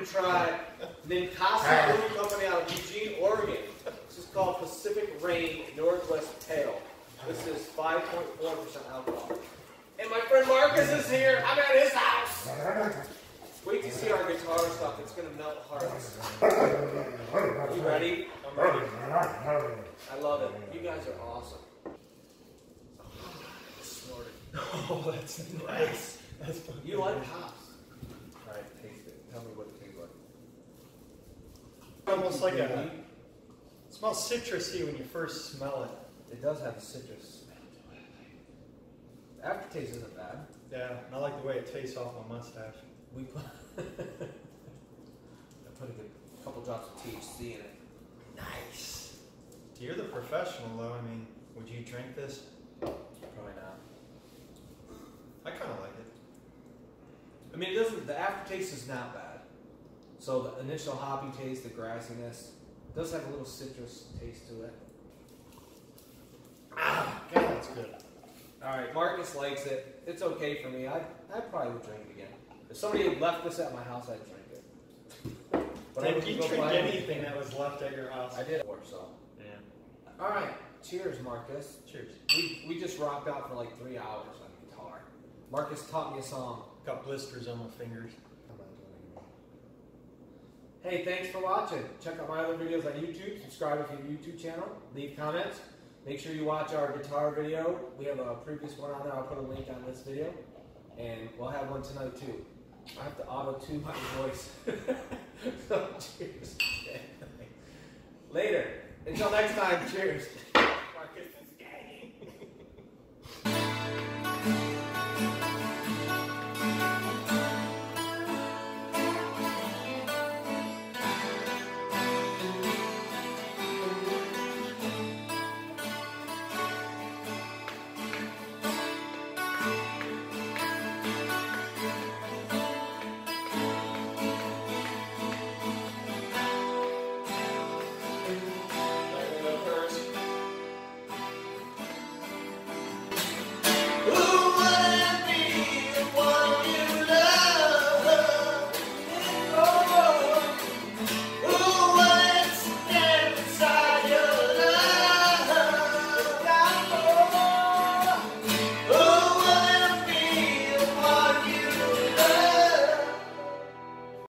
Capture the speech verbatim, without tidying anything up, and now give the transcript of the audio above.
try Ninkasi Brewing Company out of Eugene, Oregon. This is called Pacific Rain Northwest Pale. This is five point four percent alcohol. And my friend Marcus is here. I'm at his house. Wait to see our guitar stuff. It's going to melt hearts. Are you ready? I'm ready. I love it. You guys are awesome. Snorted. Oh, that's nice. That's fun. You like hops? All right, taste it. Tell me what it tastes like. Almost like a. It smells citrusy when you first smell it. It does have a citrus smell to it. The aftertaste isn't bad. Yeah, and I like the way it tastes off my mustache. We put I put a good couple drops of T H C in it. Nice. You're the professional, though. I mean, would you drink this? Probably not. I kind of like it. I mean, it doesn't. The aftertaste is not bad. So the initial hoppy taste, the grassiness, does have a little citrus taste to it. Ah, God, that's good. All right, Marcus likes it. It's okay for me. I I probably would drink it again. If somebody had left this at my house, I'd drink it. But Did I wouldn't you go drink buy anything that was left at your house? I did before, so. Yeah. All right, cheers, Marcus. Cheers. We we just rocked out for like three hours on guitar. Marcus taught me a song. Got blisters on my fingers. Hey, thanks for watching. Check out my other videos on YouTube. Subscribe if you have a YouTube channel. Leave comments. Make sure you watch our guitar video. We have a previous one on there. I'll put a link on this video. And we'll have one tonight too. I have to auto-tune my voice. So, cheers. Later. Until next time, cheers. Marcus.